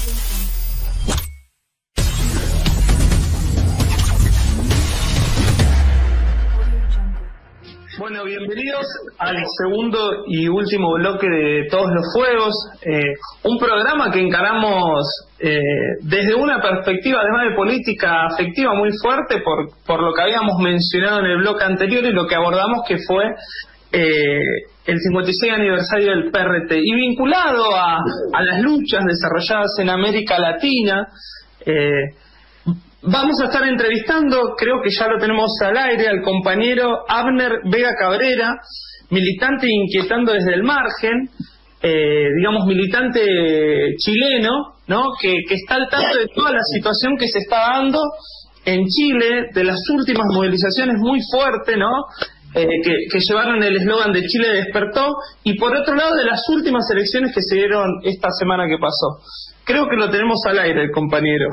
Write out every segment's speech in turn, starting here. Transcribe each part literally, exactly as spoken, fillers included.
Bueno, bienvenidos al segundo y último bloque de Todos los Fuegos, eh, un programa que encaramos eh, desde una perspectiva además de política afectiva muy fuerte por, por lo que habíamos mencionado en el bloque anterior y lo que abordamos que fue eh, el cincuenta y seis aniversario del P R T y vinculado a, a las luchas desarrolladas en América Latina. eh, Vamos a estar entrevistando, creo que ya lo tenemos al aire, al compañero Abner Vega Cabrera, militante inquietando desde el margen, eh, digamos militante chileno, ¿no? Que, que está al tanto de toda la situación que se está dando en Chile, de las últimas movilizaciones muy fuertes, ¿no? Eh, que, que llevaron el eslogan de Chile despertó, y por otro lado de las últimas elecciones que se dieron esta semana que pasó. Creo que lo tenemos al aire, el compañero.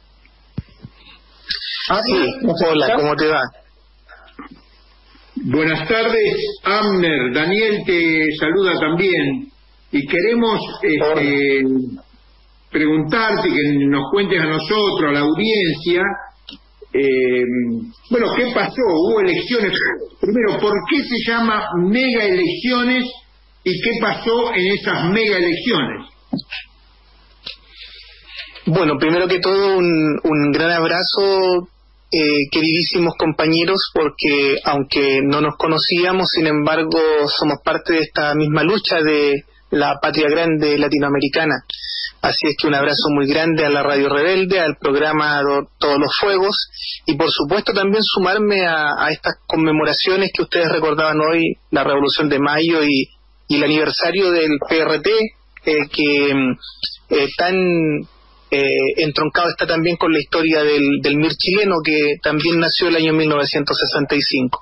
Ah, sí. Hola, ¿cómo te va? Buenas tardes, Abner. Daniel te saluda también. Y queremos este, preguntarte, que nos cuentes a nosotros, a la audiencia, eh, bueno, ¿qué pasó? Hubo elecciones. Primero, ¿por qué se llama mega elecciones y qué pasó en esas mega elecciones? Bueno, primero que todo, un, un gran abrazo. Eh, queridísimos compañeros, porque aunque no nos conocíamos, sin embargo somos parte de esta misma lucha de la patria grande latinoamericana. Así es que un abrazo muy grande a la Radio Rebelde, al programa Todos los Fuegos, y por supuesto también sumarme a, a estas conmemoraciones que ustedes recordaban hoy, la Revolución de Mayo y, y el aniversario del P R T, eh, que eh, tan Eh, entroncado está también con la historia del, del M I R chileno, que también nació el año mil novecientos sesenta y cinco.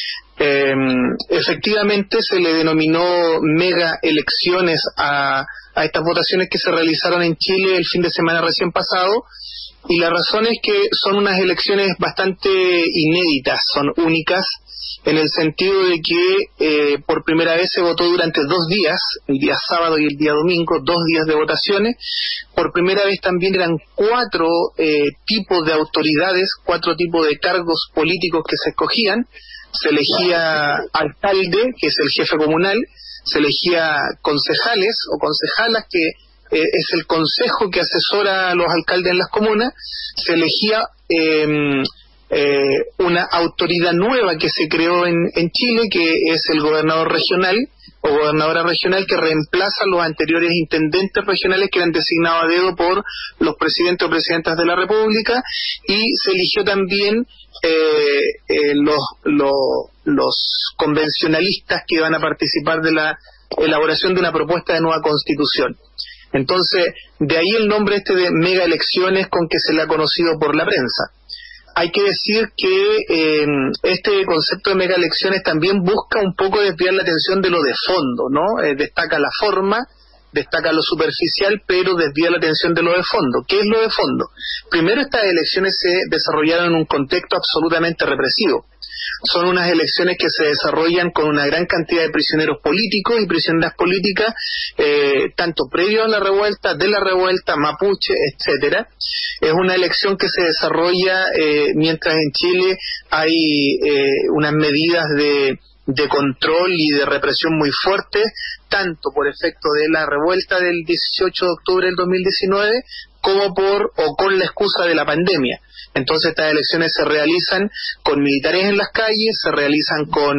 Eh, efectivamente se le denominó mega elecciones a, a estas votaciones que se realizaron en Chile el fin de semana recién pasado, y la razón es que son unas elecciones bastante inéditas, son únicas, en el sentido de que eh, por primera vez se votó durante dos días, el día sábado y el día domingo, dos días de votaciones. Por primera vez también eran cuatro eh, tipos de autoridades, cuatro tipos de cargos políticos que se escogían. Se elegía alcalde, que es el jefe comunal, se elegía concejales o concejalas, que eh, es el consejo que asesora a los alcaldes en las comunas, se elegía eh, Eh, una autoridad nueva que se creó en, en Chile, que es el gobernador regional o gobernadora regional, que reemplaza a los anteriores intendentes regionales que eran designados a dedo por los presidentes o presidentas de la República, y se eligió también eh, eh, los, los, los convencionalistas que van a participar de la elaboración de una propuesta de nueva constitución. Entonces, de ahí el nombre este de mega elecciones con que se le ha conocido por la prensa. Hay que decir que eh, este concepto de mega elecciones también busca un poco desviar la atención de lo de fondo, ¿no? Eh, destaca la forma, destaca lo superficial, pero desvía la atención de lo de fondo. ¿Qué es lo de fondo? Primero, estas elecciones se desarrollaron en un contexto absolutamente represivo. Son unas elecciones que se desarrollan con una gran cantidad de prisioneros políticos y prisioneras políticas, eh, tanto previo a la revuelta, de la revuelta, mapuche, etcétera. Es una elección que se desarrolla eh, mientras en Chile hay eh, unas medidas de, de control y de represión muy fuertes, tanto por efecto de la revuelta del dieciocho de octubre del dos mil diecinueve, como por o con la excusa de la pandemia. Entonces estas elecciones se realizan con militares en las calles, se realizan con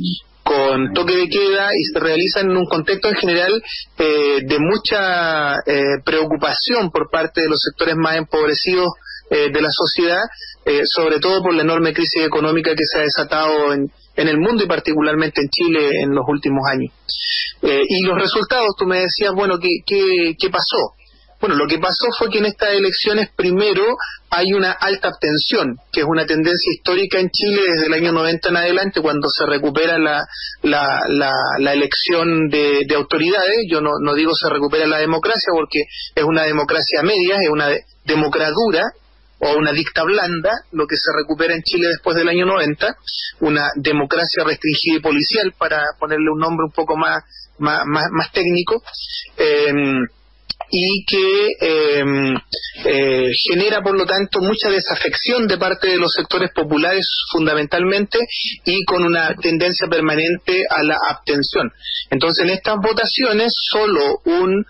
con toque de queda y se realizan en un contexto en general eh, de mucha eh, preocupación por parte de los sectores más empobrecidos eh, de la sociedad, eh, sobre todo por la enorme crisis económica que se ha desatado en, en el mundo y particularmente en Chile en los últimos años. Eh, y los resultados, tú me decías, bueno, ¿qué, qué, qué pasó? Bueno, lo que pasó fue que en estas elecciones primero hay una alta abstención, que es una tendencia histórica en Chile desde el año noventa en adelante, cuando se recupera la la, la, la elección de, de autoridades. Yo no, no digo se recupera la democracia, porque es una democracia media, es una de, democradura o una dicta blanda, lo que se recupera en Chile después del año noventa, una democracia restringida y policial, para ponerle un nombre un poco más, más, más, más técnico. Eh, y que eh, eh, genera por lo tanto mucha desafección de parte de los sectores populares fundamentalmente, y con una tendencia permanente a la abstención. Entonces en estas votaciones solo un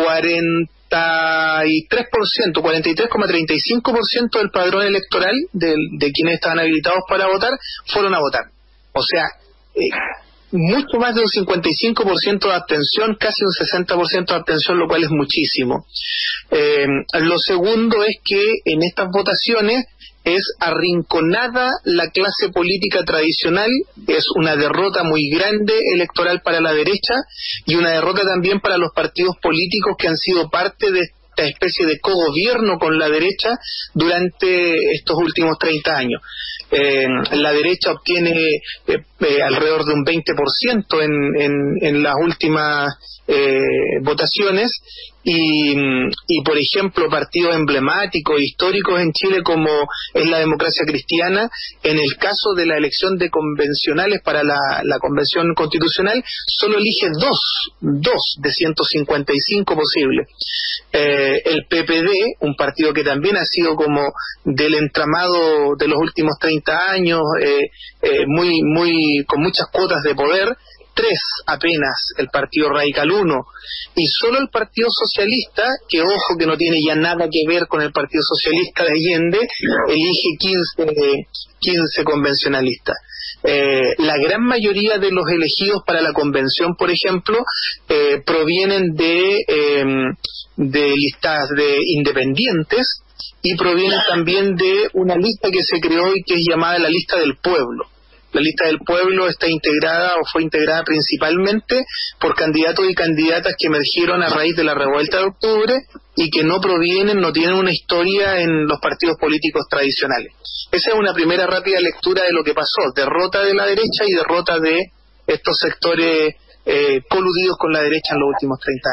cuarenta y tres por ciento, cuarenta y tres coma treinta y cinco por ciento del padrón electoral de, de quienes estaban habilitados para votar fueron a votar. O sea, eh, mucho más de un cincuenta y cinco por ciento de abstención, casi un sesenta por ciento de abstención, lo cual es muchísimo. Eh, lo segundo es que en estas votaciones es arrinconada la clase política tradicional, es una derrota muy grande electoral para la derecha y una derrota también para los partidos políticos que han sido parte de esta especie de cogobierno con la derecha durante estos últimos treinta años. Eh, la derecha obtiene eh, eh, alrededor de un veinte por ciento en, en, en las últimas eh, votaciones, y, y por ejemplo partidos emblemáticos, históricos en Chile como es la Democracia Cristiana, en el caso de la elección de convencionales para la, la convención constitucional, solo elige dos, dos de ciento cincuenta y cinco posibles. Eh, el P P D, un partido que también ha sido como del entramado de los últimos treinta años, eh, eh, muy, muy, con muchas cuotas de poder, tres apenas el Partido Radical uno, y solo el Partido Socialista, que ojo que no tiene ya nada que ver con el Partido Socialista de Allende, elige quince, quince convencionalistas. Eh, la gran mayoría de los elegidos para la convención, por ejemplo, eh, provienen de, eh, de listas de independientes, y provienen también de una lista que se creó y que es llamada la Lista del Pueblo. La Lista del Pueblo está integrada o fue integrada principalmente por candidatos y candidatas que emergieron a raíz de la revuelta de octubre y que no provienen, no tienen una historia en los partidos políticos tradicionales. Esa es una primera rápida lectura de lo que pasó: derrota de la derecha y derrota de estos sectores eh, coludidos con la derecha en los últimos treinta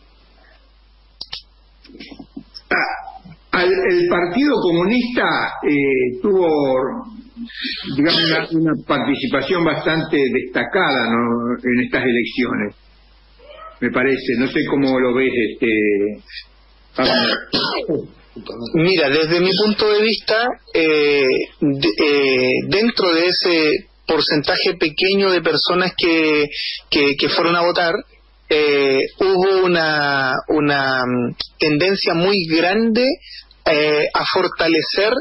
años. Ah, el Partido Comunista eh, tuvo, digamos, una, una participación bastante destacada, ¿no?, en estas elecciones, me parece. No sé cómo lo ves, este. Mira, desde mi punto de vista, eh, de, eh, dentro de ese porcentaje pequeño de personas que, que, que fueron a votar, eh, hubo una, una tendencia muy grande eh, a fortalecer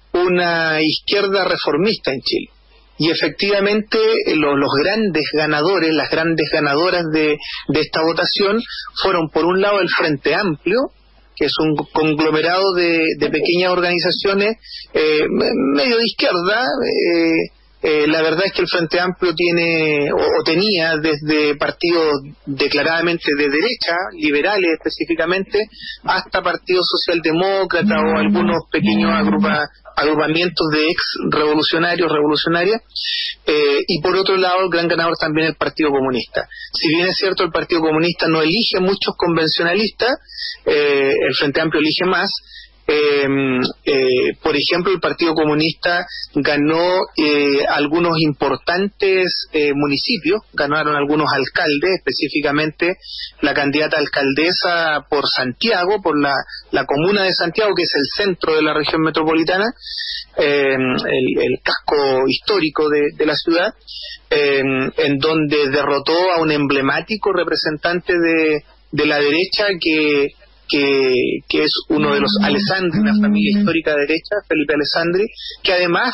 una izquierda reformista en Chile. Y efectivamente los, los grandes ganadores, las grandes ganadoras de, de esta votación fueron, por un lado, el Frente Amplio, que es un conglomerado de, de pequeñas organizaciones eh, medio de izquierda. eh, Eh, la verdad es que el Frente Amplio tiene o, o tenía desde partidos declaradamente de derecha, liberales específicamente, hasta partidos socialdemócratas o algunos pequeños agrupa, agrupamientos de ex revolucionarios, revolucionarias. Eh, y por otro lado, el gran ganador también el Partido Comunista. Si bien es cierto, el Partido Comunista no elige muchos convencionalistas, eh, el Frente Amplio elige más. Eh, eh, por ejemplo, el Partido Comunista ganó eh, algunos importantes eh, municipios, ganaron algunos alcaldes, específicamente la candidata alcaldesa por Santiago, por la, la comuna de Santiago, que es el centro de la región metropolitana, eh, el, el casco histórico de, de la ciudad, eh, en donde derrotó a un emblemático representante de, de la derecha que Que, que es uno de los Alessandri, una familia histórica de derecha, Felipe Alessandri, que además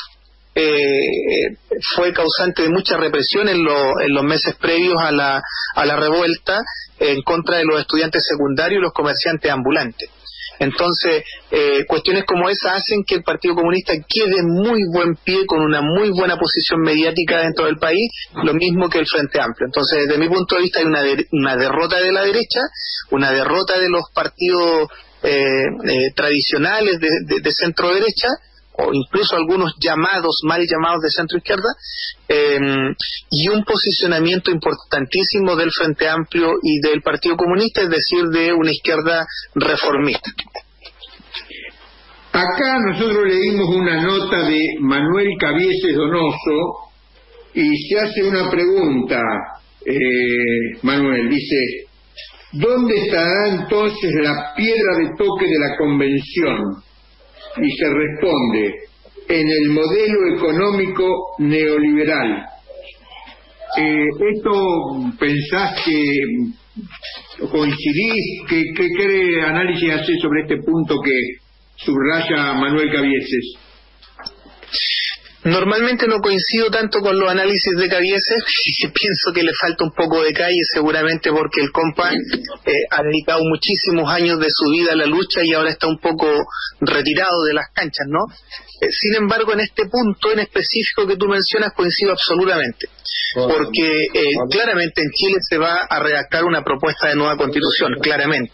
eh, fue causante de mucha represión en, lo, en los meses previos a la, a la revuelta en contra de los estudiantes secundarios y los comerciantes ambulantes. Entonces, eh, cuestiones como esa hacen que el Partido Comunista quede muy buen pie, con una muy buena posición mediática dentro del país, lo mismo que el Frente Amplio. Entonces, desde mi punto de vista, hay una, de, una derrota de la derecha, una derrota de los partidos eh, eh, tradicionales de, de, de centro derecha, o incluso algunos llamados, mal llamados de centro izquierda, eh, y un posicionamiento importantísimo del Frente Amplio y del Partido Comunista, es decir, de una izquierda reformista. Acá nosotros leímos una nota de Manuel Cabieses Donoso y se hace una pregunta, eh, Manuel, dice: ¿dónde estará entonces la piedra de toque de la convención? Y se responde, en el modelo económico neoliberal. Eh, ¿Esto pensás que coincidís? ¿Qué, qué, qué análisis hacés sobre este punto que subraya Manuel Cabieses? Normalmente no coincido tanto con los análisis de Cabieses, pienso que le falta un poco de calle, seguramente porque el compa eh, ha dedicado muchísimos años de su vida a la lucha y ahora está un poco retirado de las canchas, ¿no? Eh, sin embargo, en este punto en específico que tú mencionas coincido absolutamente, porque eh, claramente en Chile se va a redactar una propuesta de nueva constitución, claramente.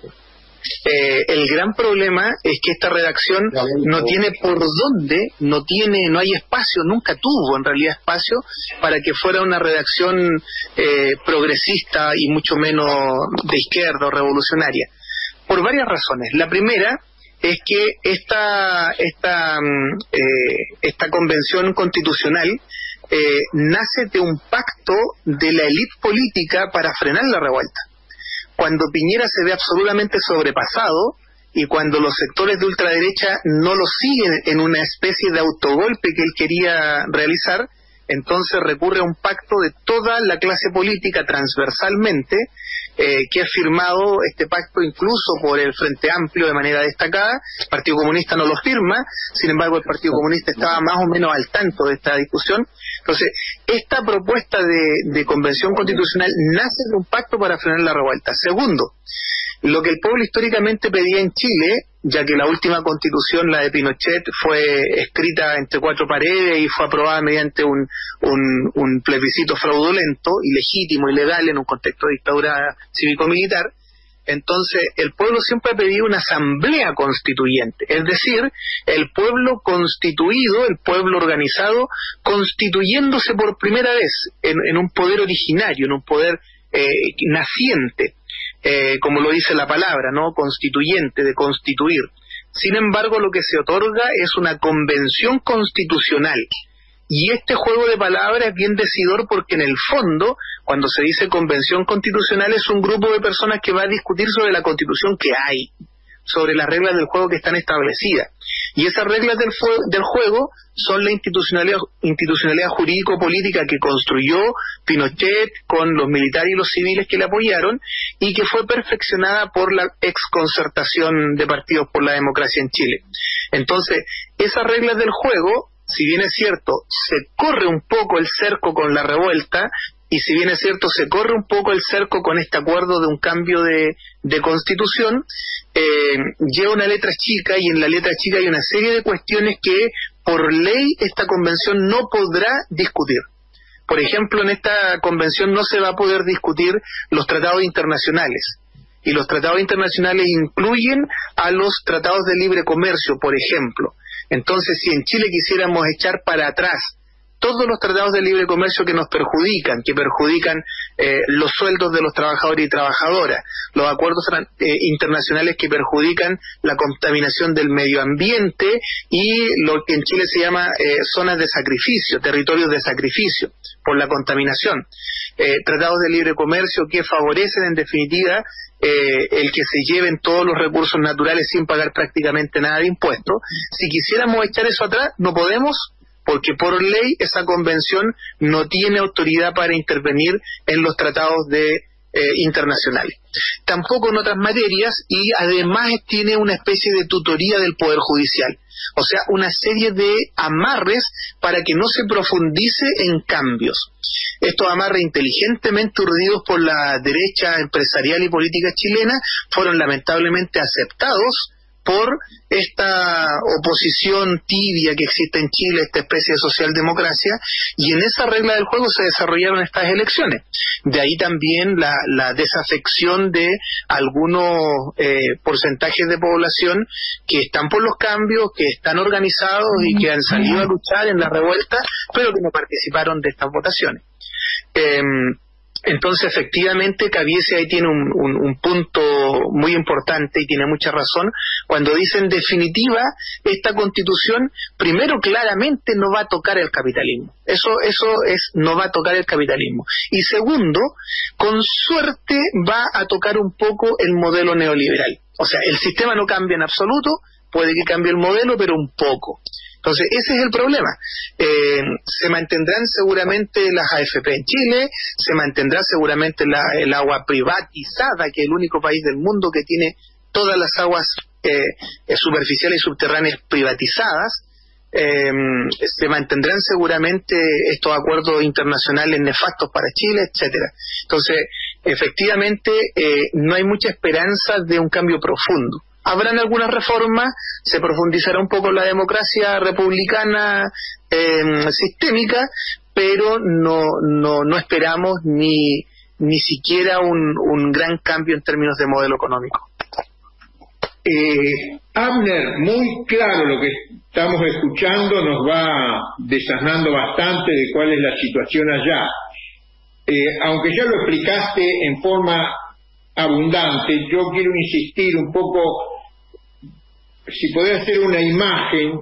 Eh, el gran problema es que esta redacción no tiene por dónde, no tiene, no hay espacio, nunca tuvo en realidad espacio para que fuera una redacción eh, progresista y mucho menos de izquierda o revolucionaria, por varias razones. La primera es que esta esta eh, esta convención constitucional eh, nace de un pacto de la élite política para frenar la revuelta. Cuando Piñera se ve absolutamente sobrepasado y cuando los sectores de ultraderecha no lo siguen en una especie de autogolpe que él quería realizar, entonces recurre a un pacto de toda la clase política transversalmente, eh, que ha firmado este pacto incluso por el Frente Amplio de manera destacada. El Partido Comunista no lo firma, sin embargo el Partido Comunista estaba más o menos al tanto de esta discusión. Entonces, esta propuesta de, de convención constitucional nace de un pacto para frenar la revuelta. Segundo, lo que el pueblo históricamente pedía en Chile, ya que la última constitución, la de Pinochet, fue escrita entre cuatro paredes y fue aprobada mediante un, un, un plebiscito fraudulento, ilegítimo, ilegal, en un contexto de dictadura cívico-militar. Entonces, el pueblo siempre ha pedido una asamblea constituyente, es decir, el pueblo constituido, el pueblo organizado, constituyéndose por primera vez en, en un poder originario, en un poder eh, naciente. Eh, como lo dice la palabra, ¿no? Constituyente, de constituir. Sin embargo, lo que se otorga es una convención constitucional. Y este juego de palabras es bien decidor porque en el fondo, cuando se dice convención constitucional, es un grupo de personas que va a discutir sobre la constitución que hay, sobre las reglas del juego que están establecidas. Y esas reglas del, del juego son la institucionalidad, institucionalidad jurídico-política que construyó Pinochet con los militares y los civiles que le apoyaron y que fue perfeccionada por la exconcertación de partidos por la democracia en Chile. Entonces, esas reglas del juego, si bien es cierto, se corre un poco el cerco con la revuelta, y si bien es cierto, se corre un poco el cerco con este acuerdo de un cambio de, de constitución, eh, lleva una letra chica, y en la letra chica hay una serie de cuestiones que por ley esta convención no podrá discutir. Por ejemplo, en esta convención no se va a poder discutir los tratados internacionales, y los tratados internacionales incluyen a los tratados de libre comercio, por ejemplo. Entonces, si en Chile quisiéramos echar para atrás todos los tratados de libre comercio que nos perjudican, que perjudican eh, los sueldos de los trabajadores y trabajadoras, los acuerdos eh, internacionales que perjudican la contaminación del medio ambiente y lo que en Chile se llama eh, zonas de sacrificio, territorios de sacrificio por la contaminación, eh, tratados de libre comercio que favorecen en definitiva eh, el que se lleven todos los recursos naturales sin pagar prácticamente nada de impuestos. Si quisiéramos echar eso atrás, no podemos, porque por ley esa convención no tiene autoridad para intervenir en los tratados de eh, internacionales. Tampoco en otras materias, y además tiene una especie de tutoría del Poder Judicial. O sea, una serie de amarres para que no se profundice en cambios. Estos amarres inteligentemente urdidos por la derecha empresarial y política chilena fueron lamentablemente aceptados por esta oposición tibia que existe en Chile, esta especie de socialdemocracia, y en esa regla del juego se desarrollaron estas elecciones. De ahí también la, la desafección de algunos eh, porcentajes de población que están por los cambios, que están organizados y que han salido a luchar en la revuelta, pero que no participaron de estas votaciones. Eh, Entonces, efectivamente, Cabieses ahí tiene un, un, un punto muy importante y tiene mucha razón Cuando dicen definitiva, esta Constitución, primero, claramente no va a tocar el capitalismo. Eso, eso es, no va a tocar el capitalismo. Y segundo, con suerte va a tocar un poco el modelo neoliberal. O sea, el sistema no cambia en absoluto, puede que cambie el modelo, pero un poco. Entonces, ese es el problema. Eh, se mantendrán seguramente las A F P en Chile, se mantendrá seguramente la, el agua privatizada, que es el único país del mundo que tiene todas las aguas eh, superficiales y subterráneas privatizadas. Eh, se mantendrán seguramente estos acuerdos internacionales nefastos para Chile, etcétera. Entonces, efectivamente, eh, no hay mucha esperanza de un cambio profundo. Habrán algunas reformas, se profundizará un poco la democracia republicana eh, sistémica, pero no no no esperamos ni ni siquiera un, un gran cambio en términos de modelo económico. Eh, Abner, muy claro lo que estamos escuchando, nos va desasnando bastante de cuál es la situación allá. Eh, aunque ya lo explicaste en forma abundante, yo quiero insistir un poco, si podés hacer una imagen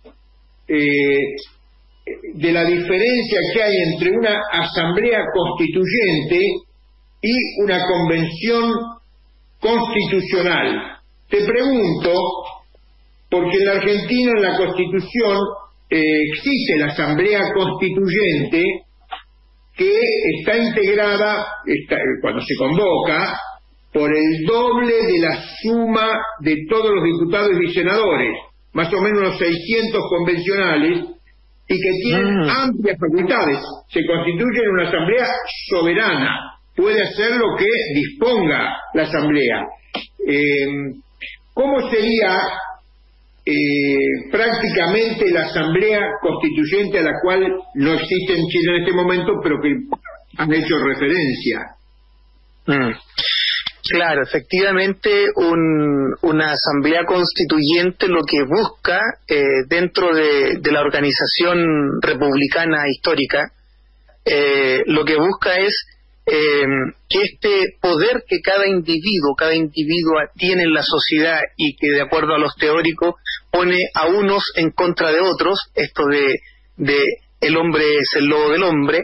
eh, de la diferencia que hay entre una asamblea constituyente y una convención constitucional. Te pregunto, porque en la Argentina, en la Constitución, eh, existe la asamblea constituyente que está integrada, está, cuando se convoca, por el doble de la suma de todos los diputados y senadores, más o menos unos seiscientos convencionales, y que tienen mm. amplias facultades. Se constituye en una asamblea soberana, puede hacer lo que disponga la asamblea. Eh, ¿Cómo sería eh, prácticamente la asamblea constituyente a la cual no existe en Chile en este momento, pero que han hecho referencia? Mm. Claro, efectivamente un, una asamblea constituyente lo que busca eh, dentro de, de la organización republicana histórica, eh, lo que busca es eh, que este poder que cada individuo, cada individuo tiene en la sociedad y que de acuerdo a los teóricos pone a unos en contra de otros, esto de, de el hombre es el lobo del hombre,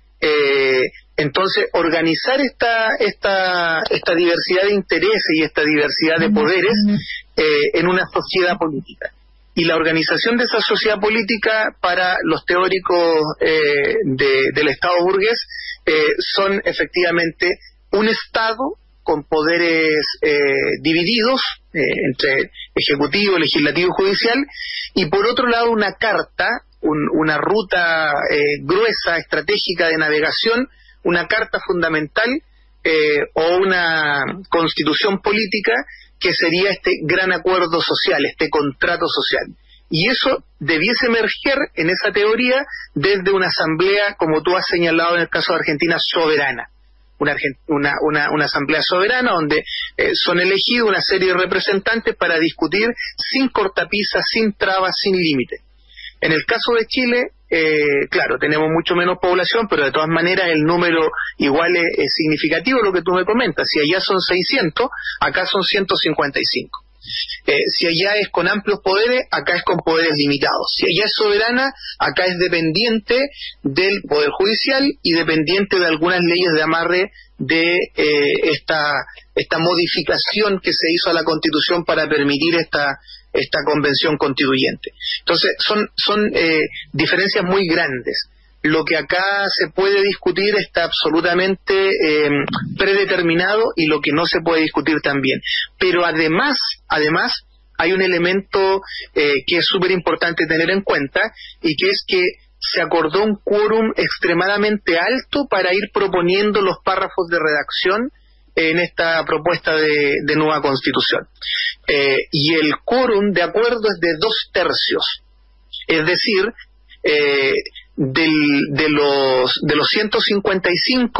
eh, entonces organizar esta esta esta diversidad de intereses y esta diversidad de poderes eh, en una sociedad política. Y la organización de esa sociedad política para los teóricos eh, de, del Estado burgués eh, son efectivamente un Estado con poderes eh, divididos eh, entre ejecutivo, legislativo y judicial, y por otro lado una carta, un, una ruta eh, gruesa, estratégica de navegación, una carta fundamental eh, o una constitución política que sería este gran acuerdo social, este contrato social. Y eso debiese emerger en esa teoría desde una asamblea, como tú has señalado en el caso de Argentina, soberana. Una, una, una, una asamblea soberana donde eh, son elegidos una serie de representantes para discutir sin cortapisas, sin trabas, sin límites. En el caso de Chile, eh, claro, tenemos mucho menos población, pero de todas maneras el número igual es, es significativo lo que tú me comentas. Si allá son seiscientos, acá son ciento cincuenta y cinco. Eh, si allá es con amplios poderes, acá es con poderes limitados. Si allá es soberana, acá es dependiente del Poder Judicial y dependiente de algunas leyes de amarre de eh, esta esta modificación que se hizo a la Constitución para permitir esta esta convención constituyente. Entonces son son eh, diferencias muy grandes. Lo que acá se puede discutir está absolutamente eh, predeterminado y lo que no se puede discutir también. Pero además, además hay un elemento eh, que es súper importante tener en cuenta y que es que se acordó un quórum extremadamente alto para ir proponiendo los párrafos de redacción en esta propuesta de, de nueva Constitución. Eh, y el quórum de acuerdo es de dos tercios. Es decir, eh, del, de los de los ciento cincuenta y cinco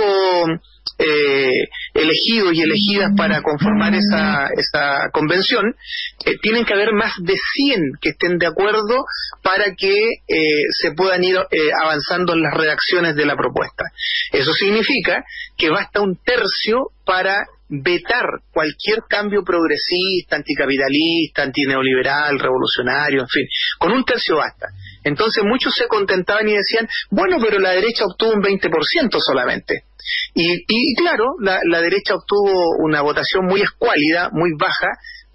eh, elegidos y elegidas para conformar esa esa convención, eh, tienen que haber más de cien que estén de acuerdo para que eh, se puedan ir eh, avanzando en las redacciones de la propuesta. Eso significa que basta un tercio para vetar cualquier cambio progresista, anticapitalista, antineoliberal, revolucionario, en fin, con un tercio basta. Entonces muchos se contentaban y decían, bueno, pero la derecha obtuvo un veinte por ciento solamente. Y, y claro, la, la derecha obtuvo una votación muy escuálida, muy baja,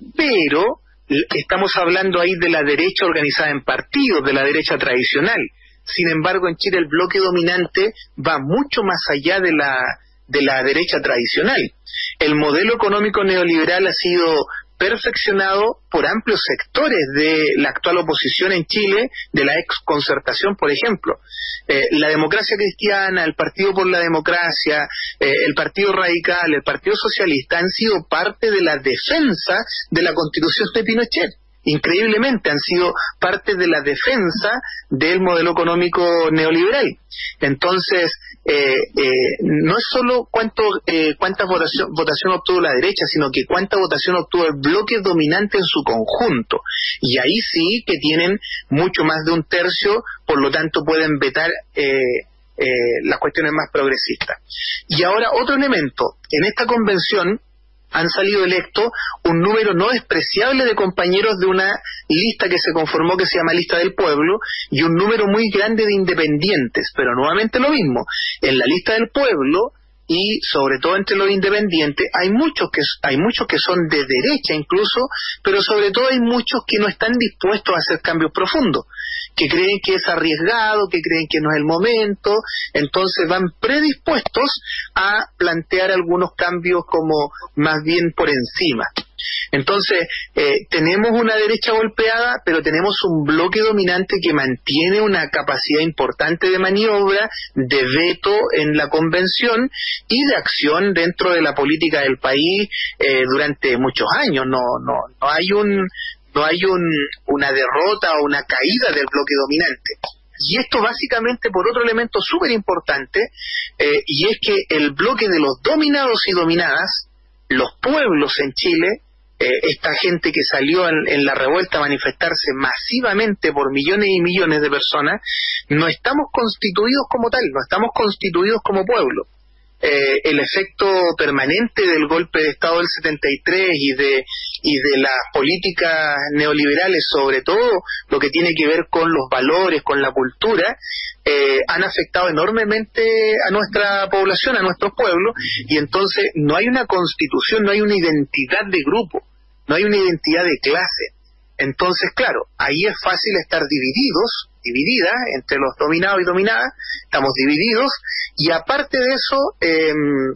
pero estamos hablando ahí de la derecha organizada en partidos, de la derecha tradicional. Sin embargo, en Chile el bloque dominante va mucho más allá de la de la derecha tradicional. El modelo económico neoliberal ha sido perfeccionado por amplios sectores de la actual oposición en Chile, de la exconcertación, por ejemplo. Eh, la democracia cristiana, el Partido por la Democracia, eh, el Partido Radical, el Partido Socialista han sido parte de la defensa de la Constitución de Pinochet. Increíblemente han sido parte de la defensa del modelo económico neoliberal. Entonces, eh, eh, no es solo cuánto, eh, cuánta votación, votación obtuvo la derecha, sino que cuánta votación obtuvo el bloque dominante en su conjunto. Y ahí sí que tienen mucho más de un tercio, por lo tanto pueden vetar eh, eh, las cuestiones más progresistas. Y ahora otro elemento, en esta convención han salido electos un número no despreciable de compañeros de una lista que se conformó que se llama Lista del Pueblo y un número muy grande de independientes, pero nuevamente lo mismo, en la Lista del Pueblo y sobre todo entre los independientes hay muchos que hay muchos que son de derecha incluso, pero sobre todo hay muchos que no están dispuestos a hacer cambios profundos, que creen que es arriesgado, que creen que no es el momento, entonces van predispuestos a plantear algunos cambios como más bien por encima. Entonces, eh, tenemos una derecha golpeada, pero tenemos un bloque dominante que mantiene una capacidad importante de maniobra, de veto en la convención y de acción dentro de la política del país eh, durante muchos años. No, no, no hay un no hay un, una derrota o una caída del bloque dominante. Y esto básicamente por otro elemento súper importante, eh, y es que el bloque de los dominados y dominadas, los pueblos en Chile, eh, esta gente que salió en, en la revuelta a manifestarse masivamente por millones y millones de personas, no estamos constituidos como tal, no estamos constituidos como pueblo. Eh, el efecto permanente del golpe de Estado del setenta y tres y de y de las políticas neoliberales, sobre todo lo que tiene que ver con los valores, con la cultura, eh, han afectado enormemente a nuestra población, a nuestros pueblos, y entonces no hay una constitución, no hay una identidad de grupo, no hay una identidad de clase. Entonces, claro, ahí es fácil estar divididos, dividida entre los dominados y dominadas, estamos divididos, y aparte de eso, eh,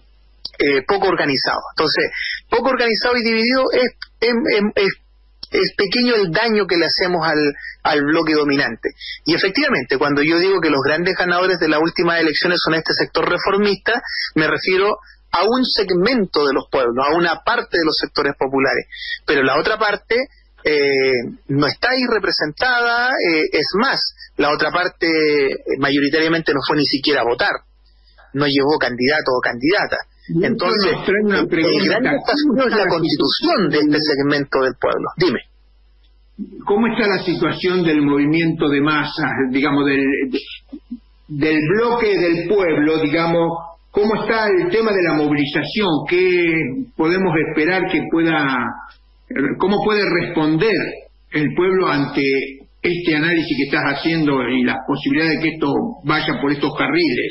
eh, poco organizado. Entonces, poco organizado y dividido es, es, es, es pequeño el daño que le hacemos al, al bloque dominante. Y efectivamente, cuando yo digo que los grandes ganadores de las últimas elecciones son este sector reformista, me refiero a un segmento de los pueblos, a una parte de los sectores populares, pero la otra parte Eh, no está ahí representada, eh, es más, la otra parte eh, mayoritariamente no fue ni siquiera a votar, no llevó candidato o candidata. Entonces, el, el gran desafío es la constitución de este segmento del pueblo. Dime. ¿Cómo está la situación del movimiento de masas, digamos, del, del bloque del pueblo, digamos? ¿Cómo está el tema de la movilización? ¿Qué podemos esperar que pueda... ¿Cómo puede responder el pueblo ante este análisis que estás haciendo y las posibilidades de que esto vaya por estos carriles?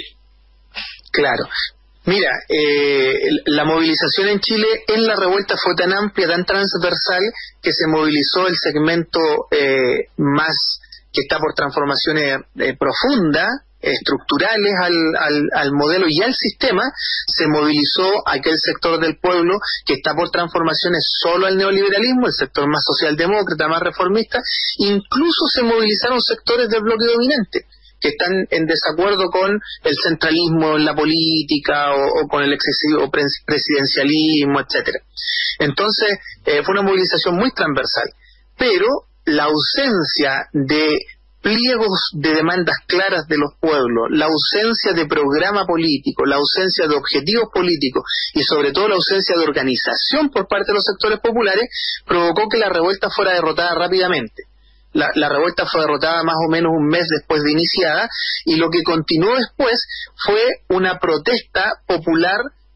Claro. Mira, eh, la movilización en Chile en la revuelta fue tan amplia, tan transversal, que se movilizó el segmento eh, más que está por transformaciones eh, profundas, estructurales al, al, al modelo y al sistema. Se movilizó aquel sector del pueblo que está por transformaciones solo al neoliberalismo, el sector más socialdemócrata, más reformista. Incluso se movilizaron sectores del bloque dominante que están en desacuerdo con el centralismo en la política o, o con el excesivo presidencialismo, etcétera. Entonces eh, fue una movilización muy transversal, pero la ausencia de pliegos de demandas claras de los pueblos, la ausencia de programa político, la ausencia de objetivos políticos y sobre todo la ausencia de organización por parte de los sectores populares provocó que la revuelta fuera derrotada rápidamente. La, la revuelta fue derrotada más o menos un mes después de iniciada, y lo que continuó después fue una protesta popular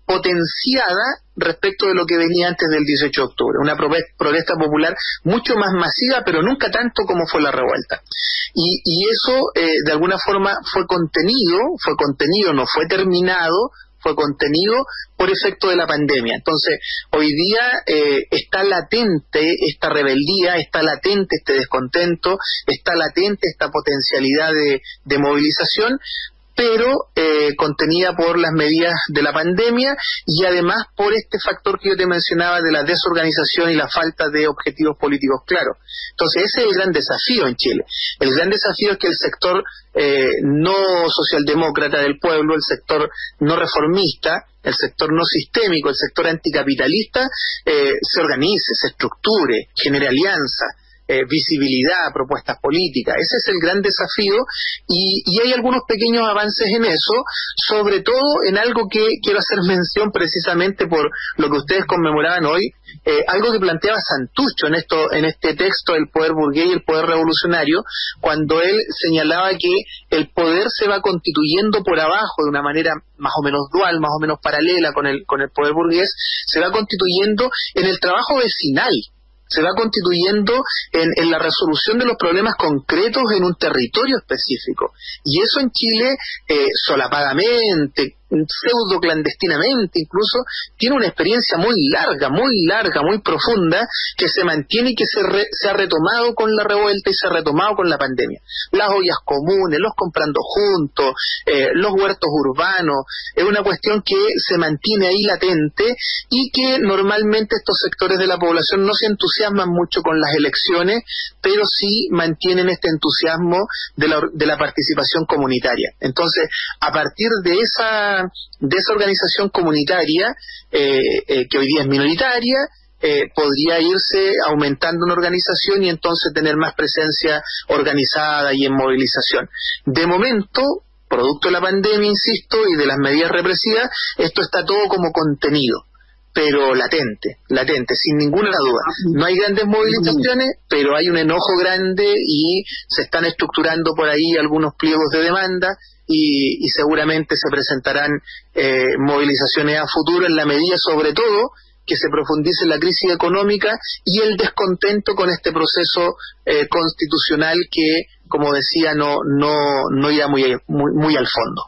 potenciada respecto de lo que venía antes del dieciocho de octubre, una protesta popular mucho más masiva, pero nunca tanto como fue la revuelta. Y, y eso eh, de alguna forma fue contenido, fue contenido, no fue terminado, fue contenido por efecto de la pandemia. Entonces, hoy día eh, está latente esta rebeldía, está latente este descontento, está latente esta potencialidad de, de movilización, pero eh, contenida por las medidas de la pandemia y además por este factor que yo te mencionaba de la desorganización y la falta de objetivos políticos claros. Entonces ese es el gran desafío en Chile. El gran desafío es que el sector eh, no socialdemócrata del pueblo, el sector no reformista, el sector no sistémico, el sector anticapitalista, eh, se organice, se estructure, genere alianzas, Eh, visibilidad, propuestas políticas. Ese es el gran desafío y, y hay algunos pequeños avances en eso, sobre todo en algo que quiero hacer mención precisamente por lo que ustedes conmemoraban hoy, eh, algo que planteaba Santucho en esto, en este texto, El poder burgués y el poder revolucionario, cuando él señalaba que el poder se va constituyendo por abajo de una manera más o menos dual, más o menos paralela con el, con el poder burgués, se va constituyendo en el trabajo vecinal, se va constituyendo en, en la resolución de los problemas concretos en un territorio específico. Y eso en Chile, eh, solapadamente, pseudo clandestinamente incluso, tiene una experiencia muy larga, muy larga, muy profunda, que se mantiene y que se, re, se ha retomado con la revuelta y se ha retomado con la pandemia. Las ollas comunes, los comprando juntos, eh, los huertos urbanos, es una cuestión que se mantiene ahí latente y que normalmente estos sectores de la población no se entusiasman mucho con las elecciones, pero sí mantienen este entusiasmo de la, de la participación comunitaria. Entonces, a partir de esa de esa organización comunitaria, eh, eh, que hoy día es minoritaria, eh, podría irse aumentando una organización y entonces tener más presencia organizada y en movilización. De momento, producto de la pandemia, insisto, y de las medidas represivas, esto está todo como contenido, pero latente, latente, sin ninguna duda. No hay grandes movilizaciones, pero hay un enojo grande y se están estructurando por ahí algunos pliegos de demanda y, y seguramente se presentarán eh, movilizaciones a futuro en la medida, sobre todo, que se profundice la crisis económica y el descontento con este proceso eh, constitucional que, como decía, no no no irá muy, muy, muy al fondo.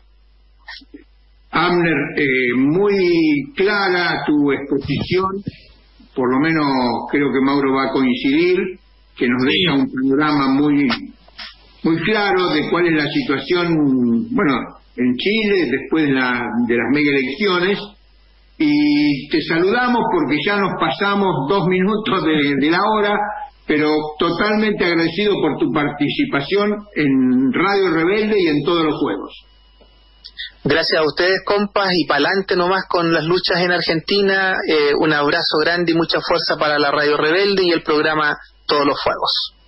Abner, eh, muy clara tu exposición, por lo menos creo que Mauro va a coincidir, que nos deja un panorama muy muy claro de cuál es la situación, bueno, en Chile después de, la, de las mega elecciones, y te saludamos porque ya nos pasamos dos minutos de, de la hora, pero totalmente agradecido por tu participación en Radio Rebelde y en todos los juegos. Gracias a ustedes, compas, y pa'lante nomás con las luchas en Argentina. Eh, un abrazo grande y mucha fuerza para la Radio Rebelde y el programa Todos los Fuegos.